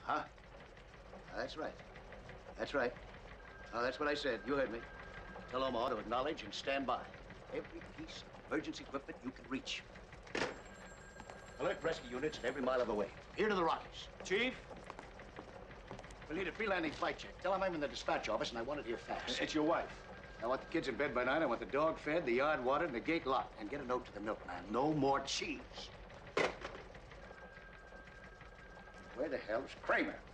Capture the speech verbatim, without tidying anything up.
Huh? That's right. That's right. Oh, that's what I said. You heard me. Tell Omaha to acknowledge and stand by. Every piece of emergency equipment you can reach. Alert rescue units at every mile of the way. Here to the Rockies. Chief? We'll need a pre-landing flight check. Tell them I'm in the dispatch office and I want it here fast. It's your wife. I want the kids in bed by night. I want the dog fed, the yard watered, and the gate locked. And get a note to the milkman. No more cheese. Where the hell is Kramer?